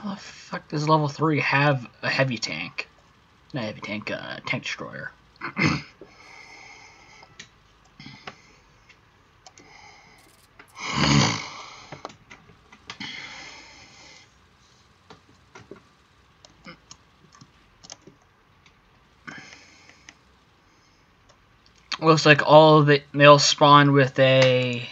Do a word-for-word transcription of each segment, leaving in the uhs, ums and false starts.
How the fuck does level three have a heavy tank? Not a heavy tank, uh, tank destroyer. Looks like all of it, they'll spawn with a...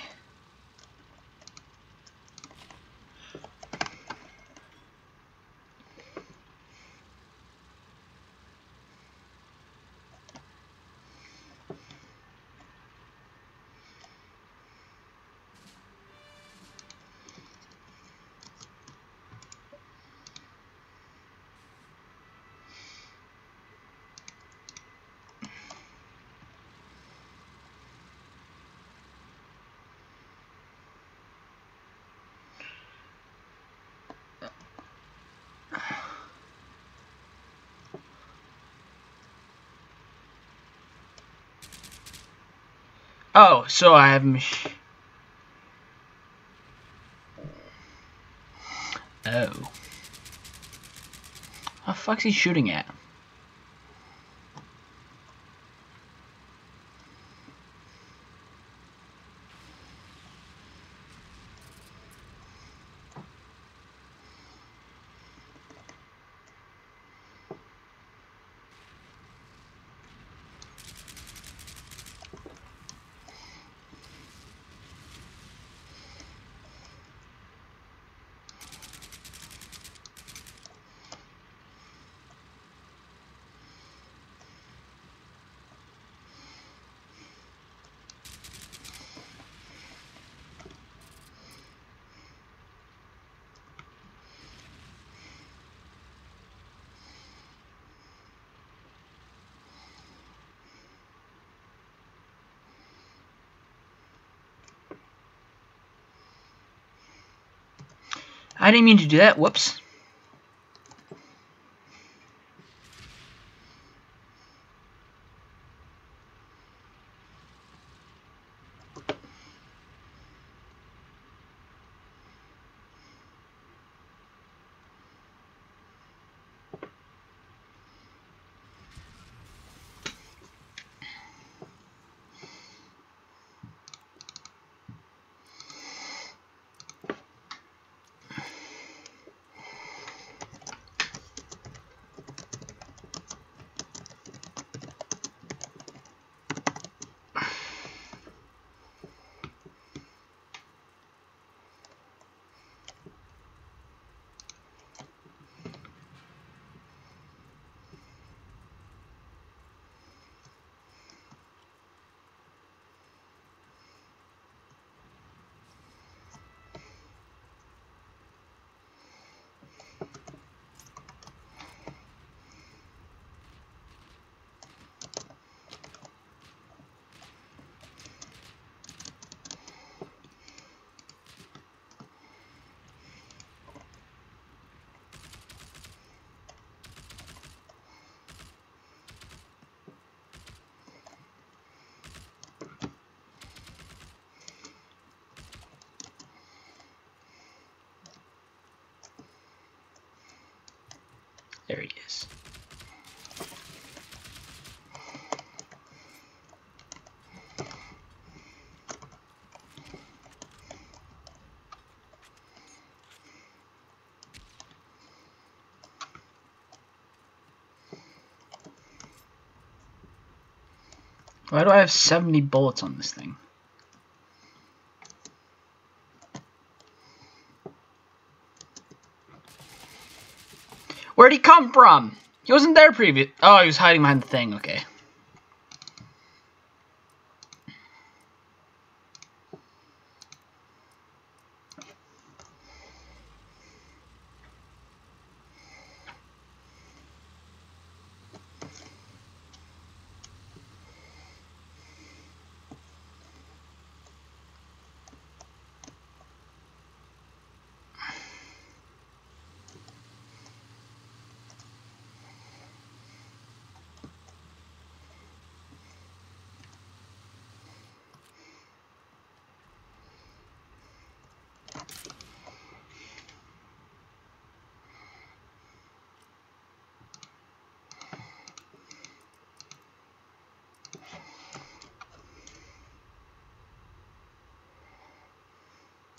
Oh, so I have... Oh. What the fuck's he shooting at? I didn't mean to do that. Whoops. There he is. Why do I have seventy bullets on this thing? Where'd he come from? He wasn't there previous. Oh, he was hiding behind the thing. Okay.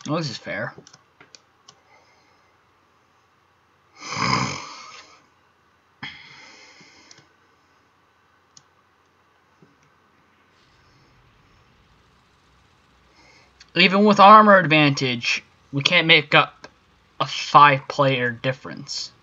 Oh, this is fair. Even with armor advantage, we can't make up a five-player difference.